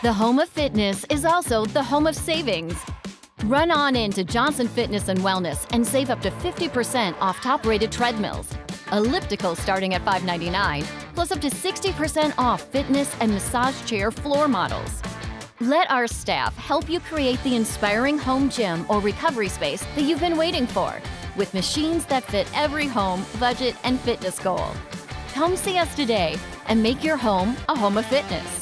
The home of fitness is also the home of savings. Run on into Johnson Fitness and Wellness and save up to 50% off top-rated treadmills. Elliptical starting at $5.99, plus up to 60% off fitness and massage chair floor models. Let our staff help you create the inspiring home gym or recovery space that you've been waiting for, with machines that fit every home, budget, and fitness goal. Come see us today and make your home a home of fitness.